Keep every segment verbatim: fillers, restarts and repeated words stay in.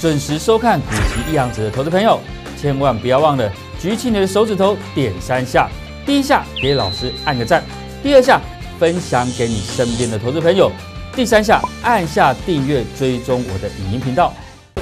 准时收看股息一阳指的投资朋友，千万不要忘了举起你的手指头点三下，第一下给老师按个赞，第二下分享给你身边的投资朋友，第三下按下订阅追踪我的影音频道。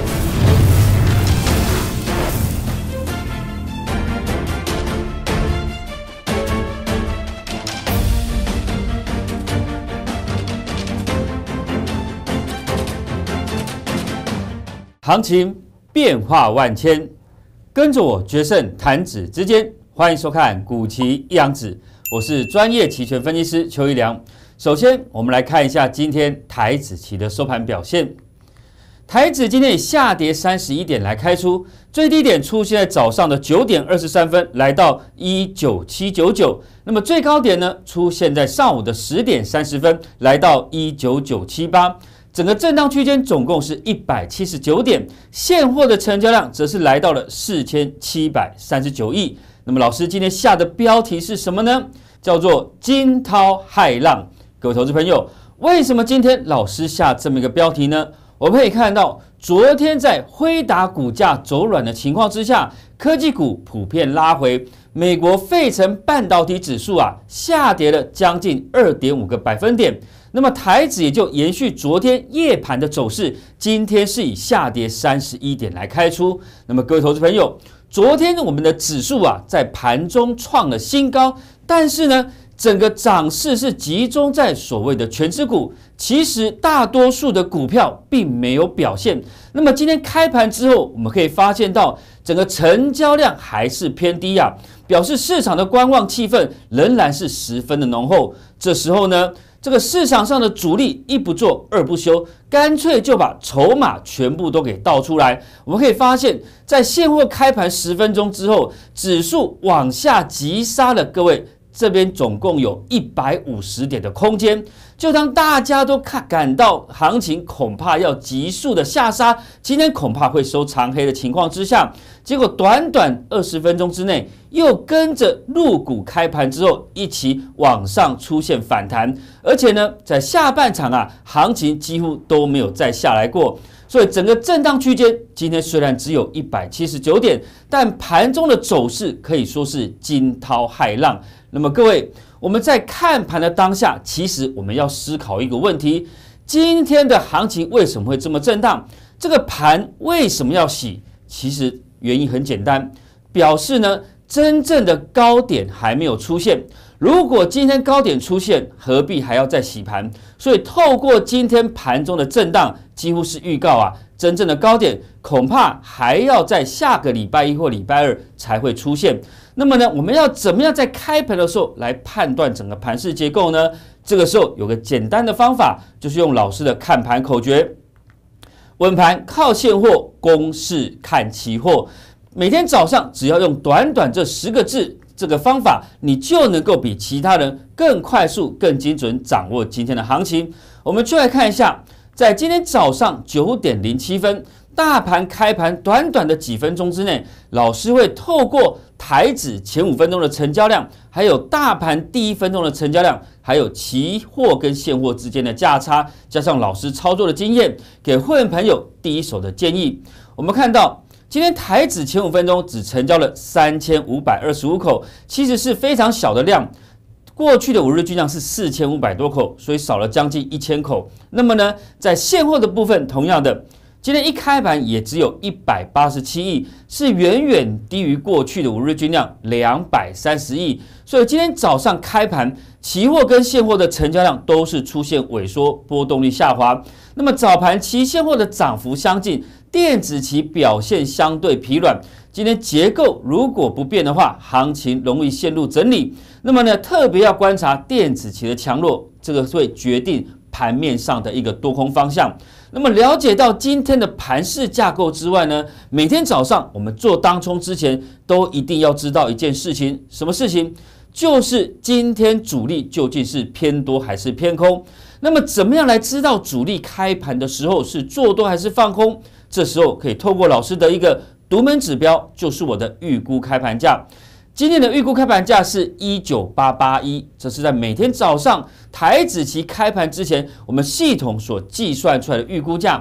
行情变化万千，跟着我决胜弹指之间。欢迎收看股期一阳指，我是专业期权分析师邱一良。首先，我们来看一下今天台指期的收盘表现。台指今天以下跌三十一点来开出，最低点出现在早上的九点二十三分，来到一九七九九。那么最高点呢，出现在上午的十点三十分，来到一九九七八。整个震荡区间总共是一百七十九点，现货的成交量则是来到了四千七百三十九亿。那么老师今天下的标题是什么呢？叫做惊涛骇浪。各位投资朋友，为什么今天老师下这么一个标题呢？我们可以看到，昨天在辉达股价走软的情况之下，科技股普遍拉回，美国费城半导体指数啊下跌了将近 二点五个百分点。那么台指也就延续昨天夜盘的走势，今天是以下跌三十一点来开出。那么各位投资朋友，昨天我们的指数啊在盘中创了新高，但是呢，整个涨势是集中在所谓的权值股，其实大多数的股票并没有表现。那么今天开盘之后，我们可以发现到整个成交量还是偏低啊，表示市场的观望气氛仍然是十分的浓厚。这时候呢，这个市场上的主力一不做二不休，干脆就把筹码全部都给倒出来。我们可以发现，在现货开盘十分钟之后，指数往下急杀了，各位。这边总共有一百五十点的空间，就当大家都看感到行情恐怕要急速的下杀，今天恐怕会收长黑的情况之下，结果短短二十分钟之内，又跟着陆股开盘之后一起往上出现反弹，而且呢，在下半场啊，行情几乎都没有再下来过。所以整个震荡区间，今天虽然只有一百七十九点，但盘中的走势可以说是惊涛骇浪。那么各位，我们在看盘的当下，其实我们要思考一个问题：今天的行情为什么会这么震荡？这个盘为什么要洗？其实原因很简单，表示呢，真正的高点还没有出现。如果今天高点出现，何必还要再洗盘？所以透过今天盘中的震荡，几乎是预告啊，真正的高点恐怕还要在下个礼拜一或礼拜二才会出现。那么呢，我们要怎么样在开盘的时候来判断整个盘势结构呢？这个时候有个简单的方法，就是用老师的看盘口诀：稳盘靠现货，攻势看期货。每天早上只要用短短这十个字。这个方法，你就能够比其他人更快速、更精准掌握今天的行情。我们就来看一下，在今天早上九点零七分，大盘开盘短短的几分钟之内，老师会透过台指前五分钟的成交量，还有大盘第一分钟的成交量，还有期货跟现货之间的价差，加上老师操作的经验，给会员朋友第一手的建议。我们看到。今天台指前五分钟只成交了三千五百二十五口，其实是非常小的量。过去的五日均量是四千五百多口，所以少了将近一千口。那么呢，在现货的部分，同样的，今天一开盘也只有一百八十七亿，是远远低于过去的五日均量两百三十亿。所以今天早上开盘，期货跟现货的成交量都是出现萎缩，波动率下滑。那么早盘期现货的涨幅相近。电子期表现相对疲软，今天结构如果不变的话，行情容易陷入整理。那么呢，特别要观察电子期的强弱，这个会决定盘面上的一个多空方向。那么了解到今天的盘势架构之外呢，每天早上我们做当冲之前，都一定要知道一件事情，什么事情？就是今天主力究竟是偏多还是偏空？那么怎么样来知道主力开盘的时候是做多还是放空？这时候可以透过老师的一个独门指标，就是我的预估开盘价。今天的预估开盘价是一九八八一，这是在每天早上台指期开盘之前，我们系统所计算出来的预估价。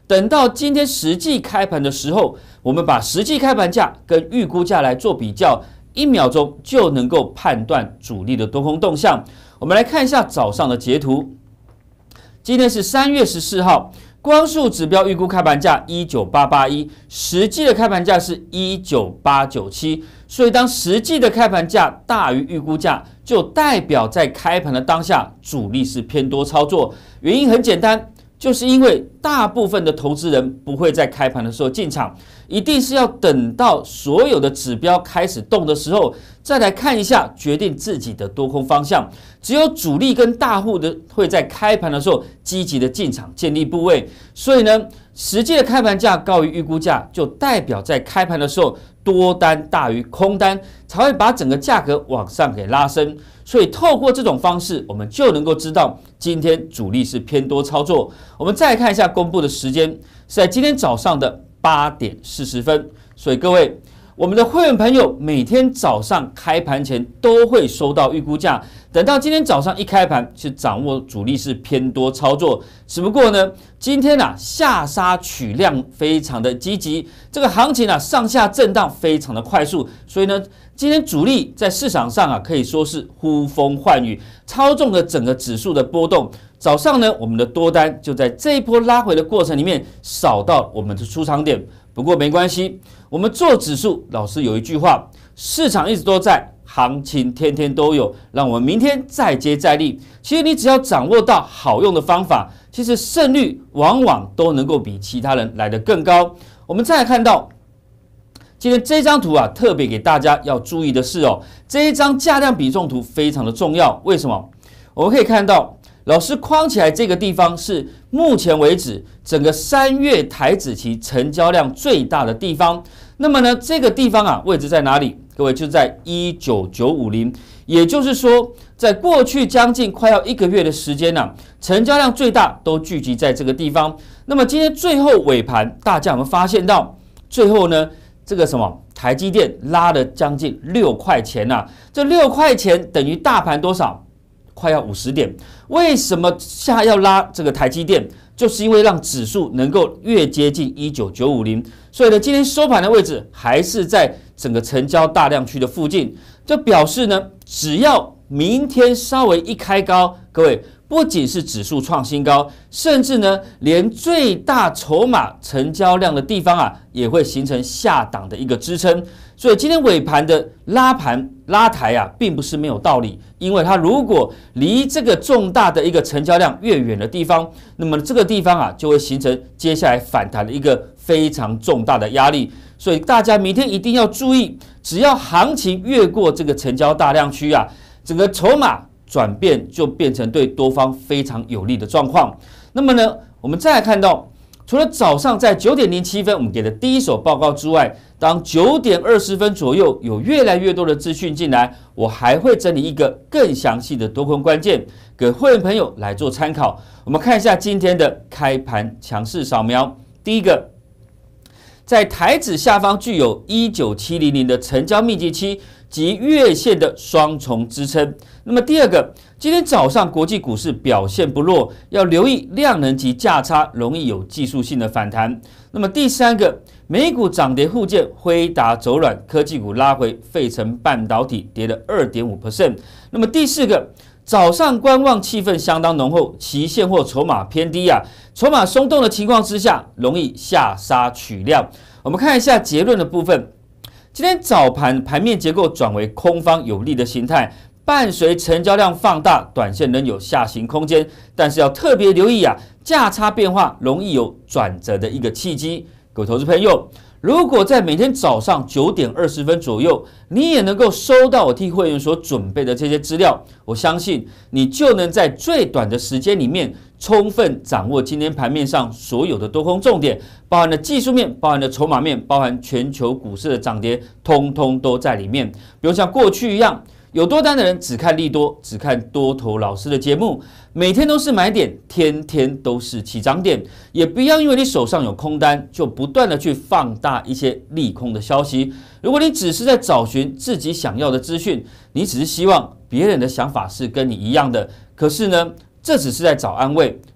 等到今天实际开盘的时候，我们把实际开盘价跟预估价来做比较，一秒钟就能够判断主力的多空动向。我们来看一下早上的截图。今天是三月十四号，光束指标预估开盘价一九八八一，实际的开盘价是一九八九七，所以当实际的开盘价大于预估价，就代表在开盘的当下主力是偏多操作。原因很简单，就是因为大部分的投资人不会在开盘的时候进场，一定是要等到所有的指标开始动的时候，再来看一下，决定自己的多空方向。只有主力跟大户的会在开盘的时候积极的进场建立部位，所以呢，实际的开盘价高于预估价，就代表在开盘的时候多单大于空单，才会把整个价格往上给拉升。所以透过这种方式，我们就能够知道今天主力是偏多操作。我们再看一下公布的时间，是在今天早上的八点四十分。所以各位，我们的会员朋友每天早上开盘前都会收到预估价，等到今天早上一开盘，是掌握主力是偏多操作。只不过呢，今天啊下杀取量非常的积极，这个行情啊上下震荡非常的快速，所以呢，今天主力在市场上啊可以说是呼风唤雨，操纵了整个指数的波动。早上呢，我们的多单就在这一波拉回的过程里面扫到我们的出场点。不过没关系，我们做指数，老师有一句话，市场一直都在，行情天天都有，让我们明天再接再厉。其实你只要掌握到好用的方法，其实胜率往往都能够比其他人来得更高。我们再来看到今天这张图啊，特别给大家要注意的是哦，这一张价量比重图非常的重要。为什么？我们可以看到，老师框起来这个地方是目前为止整个三月台指期成交量最大的地方。那么呢，这个地方啊，位置在哪里？各位就在一九九五零，也就是说，在过去将近快要一个月的时间呢、啊，成交量最大都聚集在这个地方。那么今天最后尾盘，大家有没有发现到，最后呢，这个什么台积电拉了将近六块钱呐、啊？这六块钱等于大盘多少？快要五十点。为什么下要拉这个台积电？就是因为让指数能够越接近一九九五零，所以呢，今天收盘的位置还是在整个成交大量区的附近。这表示呢，只要明天稍微一开高，各位不仅是指数创新高，甚至呢，连最大筹码成交量的地方啊，也会形成下档的一个支撑。所以今天尾盘的拉盘拉抬啊，并不是没有道理，因为它如果离这个重大的一个成交量越远的地方，那么这个地方啊，就会形成接下来反弹的一个非常重大的压力。所以大家明天一定要注意，只要行情越过这个成交大量区啊，整个筹码转变就变成对多方非常有利的状况。那么呢，我们再来看到，除了早上在九点零七分我们给的第一手报告之外，当九点二十分左右有越来越多的资讯进来，我还会整理一个更详细的多空关键给会员朋友来做参考。我们看一下今天的开盘强势扫描。第一个，在台指下方具有一九七零零的成交密集期及月线的双重支撑。那么第二个，今天早上国际股市表现不弱，要留意量能及价差容易有技术性的反弹。那么第三个，美股涨跌互见，辉达走软，科技股拉回，费城半导体跌了 百分之二点五。那么第四个，早上观望气氛相当浓厚，期现或筹码偏低啊，筹码松动的情况之下，容易下杀取量。我们看一下结论的部分。今天早盘盘面结构转为空方有利的形态，伴随成交量放大，短线仍有下行空间，但是要特别留意啊，价差变化容易有转折的一个契机。各位投资朋友，如果在每天早上九点二十分左右，你也能够收到我替会员所准备的这些资料，我相信你就能在最短的时间里面，充分掌握今天盘面上所有的多空重点，包含了技术面，包含了筹码面，包含全球股市的涨跌，通通都在里面。比如像过去一样，有多单的人只看利多，只看多头老师的节目，每天都是买点，天天都是起涨点。也不要因为你手上有空单，就不断的去放大一些利空的消息。如果你只是在找寻自己想要的资讯，你只是希望别人的想法是跟你一样的，可是呢，这只是在找安慰。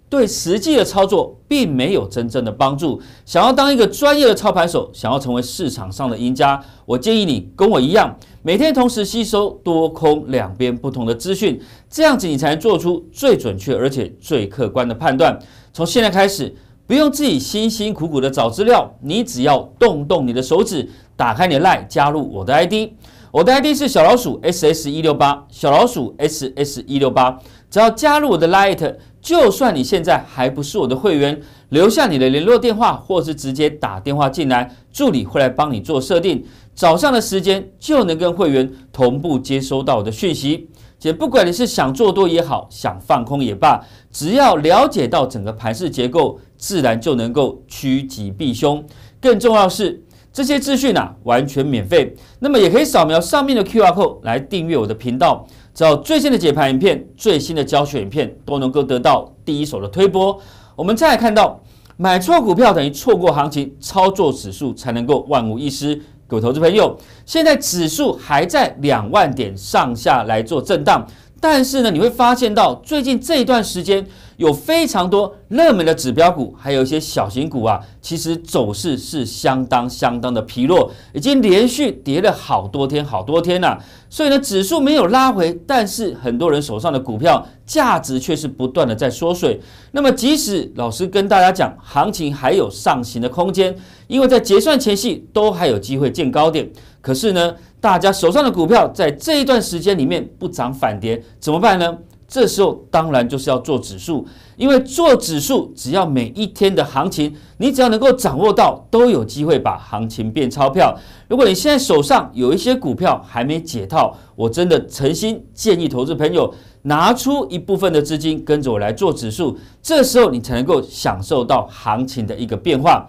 对实际的操作并没有真正的帮助。想要当一个专业的操盘手，想要成为市场上的赢家，我建议你跟我一样，每天同时吸收多空两边不同的资讯，这样子你才能做出最准确而且最客观的判断。从现在开始，不用自己辛辛苦苦的找资料，你只要动动你的手指，打开你的 LINE， 加入我的 I D， 我的 I D 是小老鼠 S S 一六八， 小老鼠 S S 一六八， 只要加入我的 LINE， 就算你现在还不是我的会员，留下你的联络电话，或是直接打电话进来，助理会来帮你做设定，早上的时间就能跟会员同步接收到我的讯息。且不管你是想做多也好，想放空也罢，只要了解到整个盘势结构，自然就能够趋吉避凶。更重要的是，这些资讯啊完全免费，那么也可以扫描上面的 Q R code 来订阅我的频道，只要最新的解盘影片、最新的教学影片都能够得到第一手的推播。我们再来看到，买错股票等于错过行情，操作指数才能够万无一失。各位投资朋友，现在指数还在两万点上下来做震荡，但是呢，你会发现到最近这一段时间有非常多热门的指标股，还有一些小型股啊，其实走势是相当相当的疲弱，已经连续跌了好多天好多天了、啊。所以呢，指数没有拉回，但是很多人手上的股票价值却是不断的在缩水。那么，即使老师跟大家讲，行情还有上行的空间，因为在结算前夕都还有机会见高点。可是呢，大家手上的股票在这一段时间里面不涨反跌，怎么办呢？这时候当然就是要做指数，因为做指数只要每一天的行情，你只要能够掌握到，都有机会把行情变钞票。如果你现在手上有一些股票还没解套，我真的诚心建议投资朋友拿出一部分的资金跟着我来做指数，这时候你才能够享受到行情的一个变化。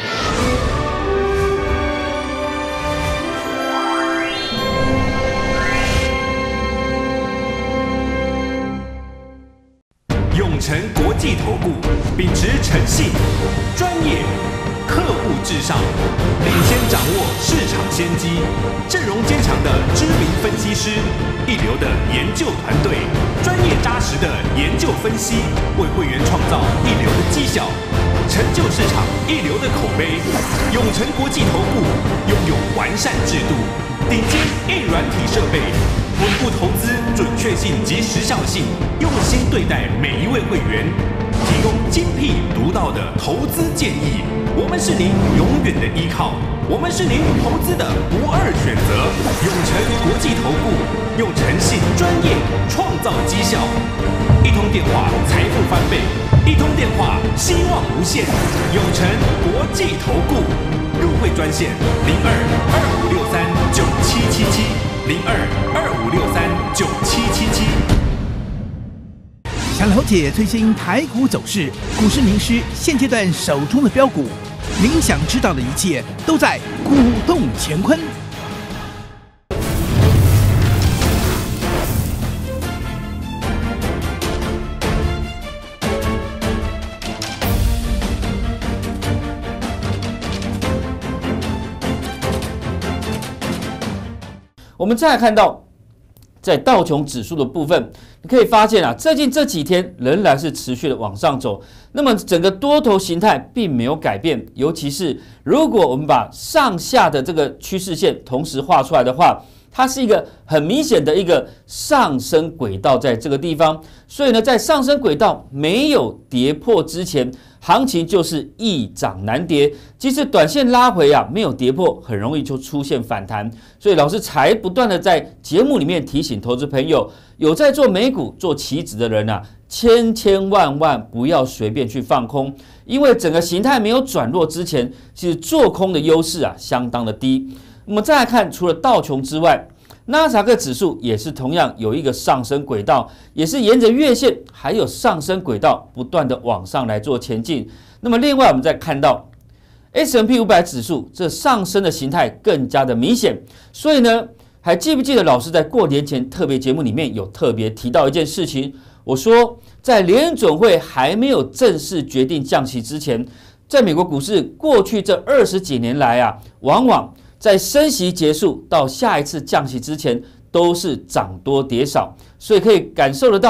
永诚国际投顾秉持诚信、专业、客户至上，领先掌握市场先机，阵容坚强的知名分析师，一流的研究团队，专业扎实的研究分析，为会员创造一流的绩效，成就市场一流的口碑。永诚国际投顾拥有完善制度、顶尖硬软体设备。稳固投资准确性及时效性，用心对待每一位会员，提供精辟独到的投资建议。我们是您永远的依靠，我们是您投资的不二选择。永诚国际投顾，用诚信专业创造绩效。一通电话，财富翻倍；一通电话，希望无限。永诚国际投顾入会专线零二二五六三九七七七。零二二五六三九七七七。 想了解最新台股走势，股市名师现阶段手中的标股，您想知道的一切都在股动乾坤。 我们再来看到，在道琼指数的部分，你可以发现啊，最近这几天仍然是持续的往上走，那么整个多头形态并没有改变，尤其是如果我们把上下的这个趋势线同时画出来的话，它是一个很明显的一个上升轨道在这个地方，所以呢，在上升轨道没有跌破之前，行情就是易涨难跌，即使短线拉回啊，没有跌破，很容易就出现反弹。所以老师才不断的在节目里面提醒投资朋友，有在做美股、做期指的人啊，千千万万不要随便去放空，因为整个形态没有转弱之前，其实做空的优势啊相当的低。我们再来看，除了道琼之外，纳斯达克指数也是同样有一个上升轨道，也是沿着月线还有上升轨道不断的往上来做前进。那么另外我们再看到 S and P 五百 指数这上升的形态更加的明显，所以呢，还记不记得老师在过年前特别节目里面有特别提到一件事情？我说在联准会还没有正式决定降息之前，在美国股市过去这二十几年来啊，往往在升息结束到下一次降息之前，都是涨多跌少，所以可以感受得到，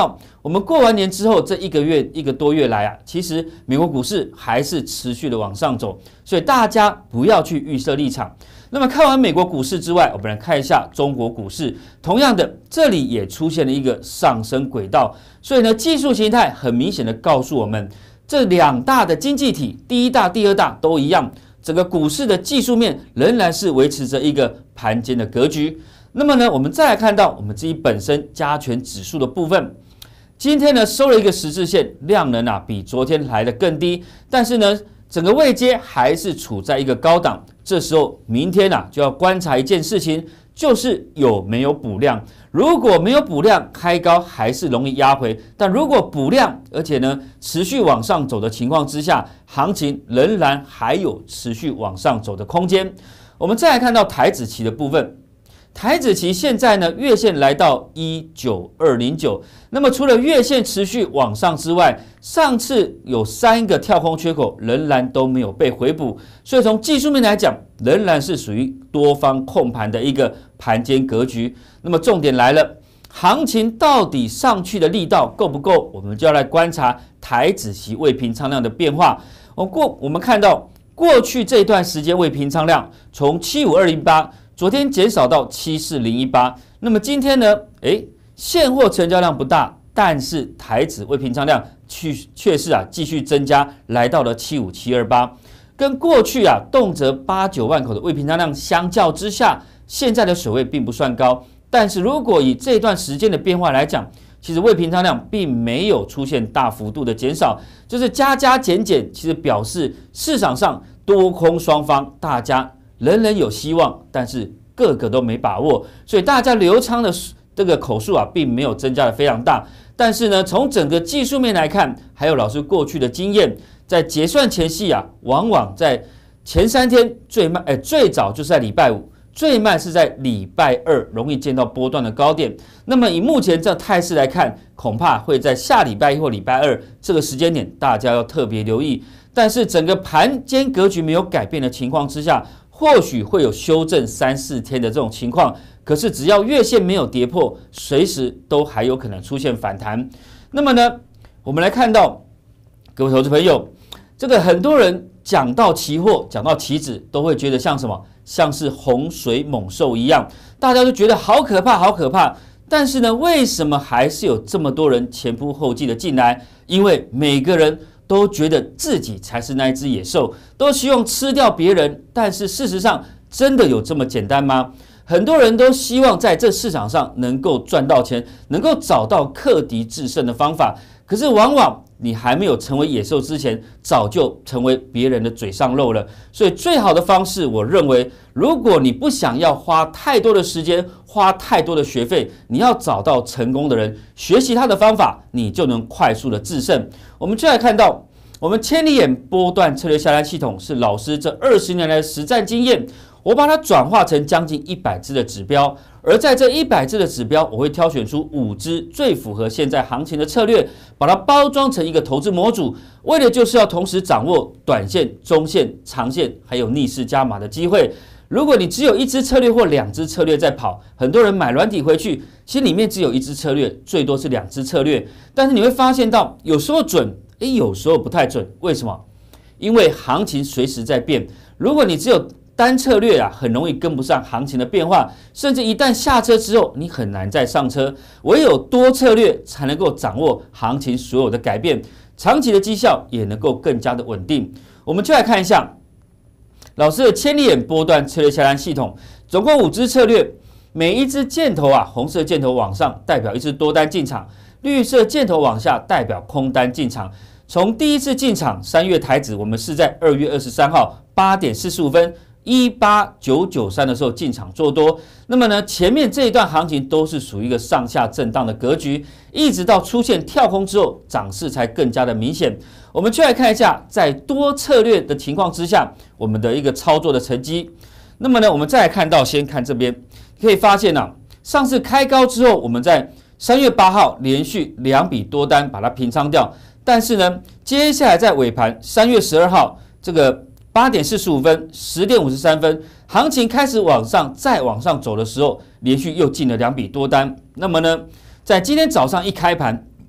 我们过完年之后这一个月一个多月来啊，其实美国股市还是持续的往上走，所以大家不要去预设立场。那么看完美国股市之外，我们来看一下中国股市，同样的，这里也出现了一个上升轨道，所以呢，技术形态很明显的告诉我们，这两大的经济体，第一大、第二大都一样，整个股市的技术面仍然是维持着一个盘间的格局。那么呢，我们再来看到我们自己本身加权指数的部分，今天呢收了一个十字线，量能啊比昨天来的更低，但是呢，整个位阶还是处在一个高档。这时候，明天啊就要观察一件事情，就是有没有补量。如果没有补量，开高还是容易压回；但如果补量，而且呢持续往上走的情况之下，行情仍然还有持续往上走的空间。我们再来看到台指期的部分。台指期现在呢，月线来到一九二零九，那么除了月线持续往上之外，上次有三个跳空缺口仍然都没有被回补，所以从技术面来讲，仍然是属于多方控盘的一个盘间格局。那么重点来了，行情到底上去的力道够不够？我们就要来观察台指期未平仓量的变化。我过我们看到过去这段时间未平仓量从七五二零八。昨天减少到七四零一八，那么今天呢？诶，现货成交量不大，但是台指未平仓量却却是啊继续增加，来到了七五七二八，跟过去啊动辄八九万口的未平仓量相较之下，现在的水位并不算高。但是如果以这段时间的变化来讲，其实未平仓量并没有出现大幅度的减少，就是加加减减，其实表示市场上多空双方大家人人有希望，但是个个都没把握，所以大家留仓的这个口数啊，并没有增加的非常大。但是呢，从整个技术面来看，还有老师过去的经验，在结算前夕啊，往往在前三天最慢，哎，最早就是在礼拜五，最慢是在礼拜二，容易见到波段的高点。那么以目前这态势来看，恐怕会在下礼拜一或礼拜二这个时间点，大家要特别留意。但是整个盘间格局没有改变的情况之下，或许会有修正三四天的这种情况，可是只要月线没有跌破，随时都还有可能出现反弹。那么呢，我们来看到各位投资朋友，这个很多人讲到期货，讲到期指，都会觉得像什么，像是洪水猛兽一样，大家都觉得好可怕，好可怕。但是呢，为什么还是有这么多人前仆后继的进来？因为每个人都觉得自己才是那一只野兽，都希望吃掉别人，但是事实上真的有这么简单吗？很多人都希望在这市场上能够赚到钱，能够找到克敌制胜的方法，可是往往你还没有成为野兽之前，早就成为别人的嘴上肉了。所以最好的方式，我认为，如果你不想要花太多的时间，花太多的学费，你要找到成功的人，学习他的方法，你就能快速的制胜。我们就来看到，我们千里眼波段策略下单系统是老师这二十年来的实战经验，我把它转化成将近一百只的指标，而在这一百只的指标，我会挑选出五只最符合现在行情的策略，把它包装成一个投资模组，为的就是要同时掌握短线、中线、长线，还有逆势加码的机会。如果你只有一支策略或两支策略在跑，很多人买软体回去，其实里面只有一支策略，最多是两支策略，但是你会发现到有时候准，诶，有时候不太准，为什么？因为行情随时在变，如果你只有单策略啊，很容易跟不上行情的变化，甚至一旦下车之后，你很难再上车。唯有多策略才能够掌握行情所有的改变，长期的绩效也能够更加的稳定。我们就来看一下老师的千里眼波段策略下单系统，总共五支策略，每一支箭头啊，红色箭头往上代表一支多单进场，绿色箭头往下代表空单进场。从第一次进场，三月台指，我们是在二月二十三号八点四十五分。一八九九三的时候进场做多，那么呢，前面这一段行情都是属于一个上下震荡的格局，一直到出现跳空之后，涨势才更加的明显。我们就来看一下，在多策略的情况之下，我们的一个操作的成绩。那么呢，我们再来看到，先看这边，可以发现呢、啊，上次开高之后，我们在三月八号连续两笔多单把它平仓掉，但是呢，接下来在尾盘三月十二号这个八点四十五分，十点五十三分，行情开始往上再往上走的时候，连续又进了两笔多单。那么呢，在今天早上一开盘，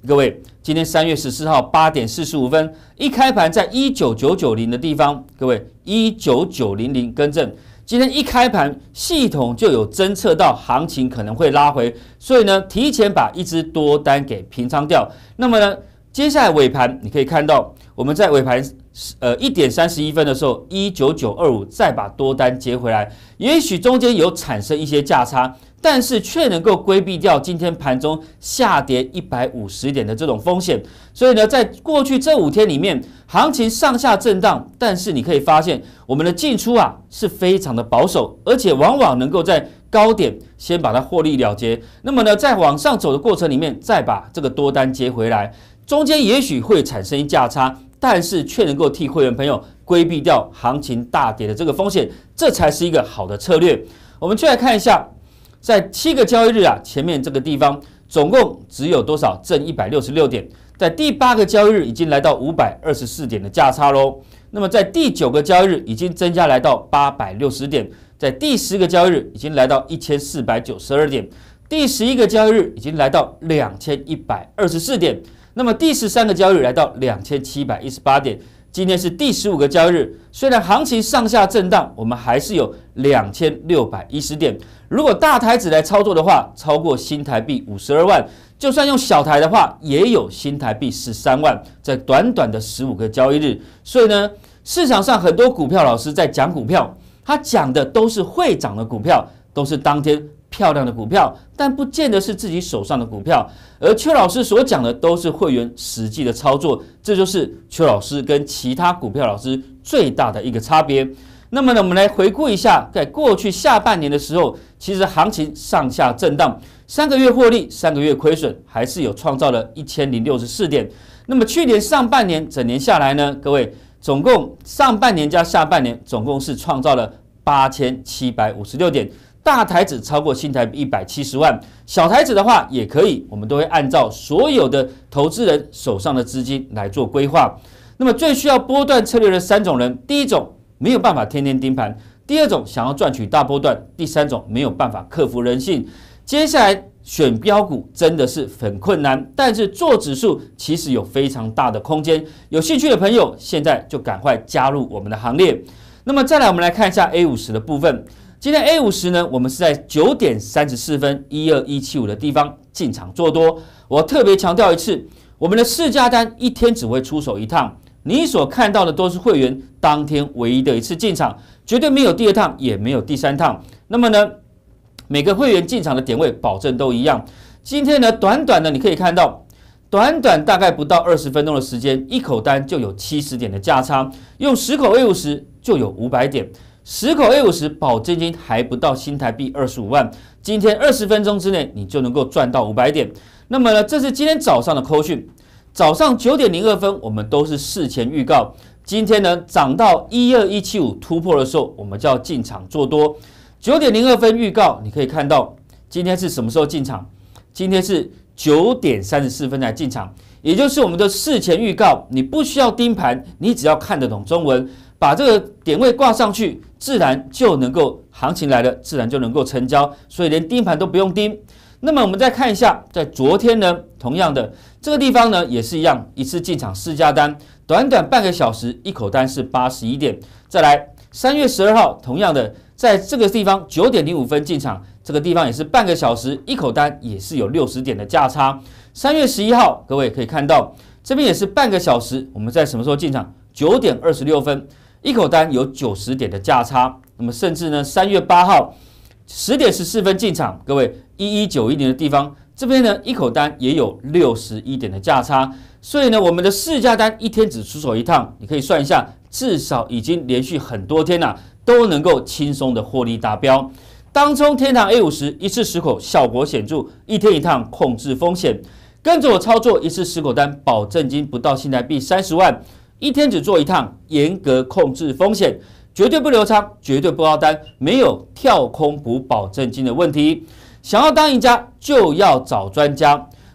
各位，今天三月十四号八点四十五分，一开盘在一九九九零的地方，各位一九九零零更正。今天一开盘，系统就有侦测到行情可能会拉回，所以呢，提前把一只多单给平仓掉。那么呢，接下来尾盘你可以看到，我们在尾盘呃一点三十一分的时候，一九九二五再把多单接回来，也许中间有产生一些价差。但是却能够规避掉今天盘中下跌一百五十点的这种风险，所以呢，在过去这五天里面，行情上下震荡，但是你可以发现我们的进出啊是非常的保守，而且往往能够在高点先把它获利了结，那么呢，在往上走的过程里面，再把这个多单接回来，中间也许会产生价差，但是却能够替会员朋友规避掉行情大跌的这个风险，这才是一个好的策略。我们就来看一下。在七个交易日啊，前面这个地方总共只有多少？正一百六十六点。在第八个交易日已经来到五百二十四点的价差喽。那么在第九个交易日已经增加来到八百六十点，在第十个交易日已经来到一千四百九十二点，第十一个交易日已经来到两千一百二十四点，那么第十三个交易日来到两千七百一十八点。今天是第十五个交易日，虽然行情上下震荡，我们还是有两千六百一十点。如果大台子来操作的话，超过新台币五十二万，就算用小台的话，也有新台币十三万，在短短的十五个交易日。所以呢，市场上很多股票老师在讲股票，他讲的都是会涨的股票，都是当天漂亮的股票，但不见得是自己手上的股票。而邱老师所讲的都是会员实际的操作，这就是邱老师跟其他股票老师最大的一个差别。那么呢，我们来回顾一下，在过去下半年的时候，其实行情上下震荡，三个月获利，三个月亏损，还是有创造了一千零六十四点。那么去年上半年整年下来呢，各位总共上半年加下半年总共是创造了八千七百五十六点。大台子超过新台币一百七十万，小台子的话也可以，我们都会按照所有的投资人手上的资金来做规划。那么最需要波段策略的三种人，第一种没有办法天天盯盘，第二种想要赚取大波段，第三种没有办法克服人性。接下来选标股真的是很困难，但是做指数其实有非常大的空间。有兴趣的朋友，现在就赶快加入我们的行列。那么再来，我们来看一下 A 五十 的部分。今天 A 五十 呢，我们是在九点三十四分一二一七五的地方进场做多。我特别强调一次，我们的市价单一天只会出手一趟，你所看到的都是会员当天唯一的一次进场，绝对没有第二趟，也没有第三趟。那么呢，每个会员进场的点位保证都一样。今天呢，短短的你可以看到，短短大概不到二十分钟的时间，一口单就有七十点的价差，用十口 A 五十 就有五百点。十口 A 五十 保证金还不到新台币二十五万，今天二十分钟之内你就能够赚到五百点。那么呢，这是今天早上的扣讯，早上九点零二分我们都是事前预告，今天呢涨到一二一七五突破的时候，我们就要进场做多。九点零二分预告，你可以看到今天是什么时候进场？今天是九点三十四分才进场，也就是我们的事前预告，你不需要盯盘，你只要看得懂中文，把这个点位挂上去，自然就能够行情来了，自然就能够成交，所以连盯盘都不用盯。那么我们再看一下，在昨天呢，同样的这个地方呢也是一样，一次进场市价单，短短半个小时，一口单是八十一点。再来三月十二号，同样的在这个地方九点零五分进场，这个地方也是半个小时，一口单也是有六十点的价差。三月十一号，各位可以看到这边也是半个小时，我们在什么时候进场？九点二十六分。一口单有九十点的价差，那么甚至呢，三月八号十点十四分进场，各位一一九一零的地方，这边呢一口单也有六十一点的价差，所以呢，我们的市价单一天只出手一趟，你可以算一下，至少已经连续很多天了，都能够轻松的获利达标。当冲天堂 A 五十 一次十口效果显著，一天一趟控制风险，跟着我操作一次十口单，保证金不到新台币三十万。一天只做一趟，严格控制风险，绝对不留仓，绝对不凹单，没有跳空补保证金的问题。想要当赢家，就要找专家。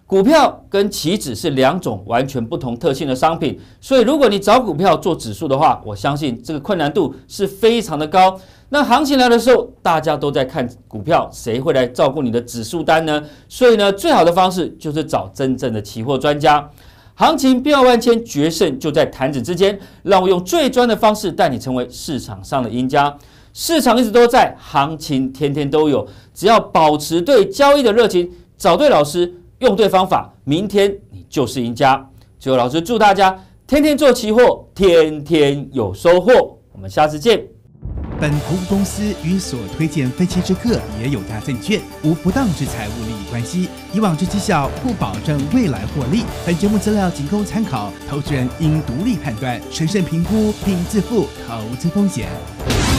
股票跟期指是两种完全不同特性的商品，所以如果你找股票做指数的话，我相信这个困难度是非常的高。那行情来的时候，大家都在看股票，谁会来照顾你的指数单呢？所以呢，最好的方式就是找真正的期货专家。行情变化万千，决胜就在弹指之间。让我用最专的方式带你成为市场上的赢家。市场一直都在，行情天天都有，只要保持对交易的热情，找对老师，用对方法，明天你就是赢家。最后，老师祝大家天天做期货，天天有收获。我们下次见。 本服务公司与所推荐分期之客也有大证券，无不当之财务利益关系。以往之绩效不保证未来获利。本节目资料仅供参考，投资人应独立判断、审慎评估并自负投资风险。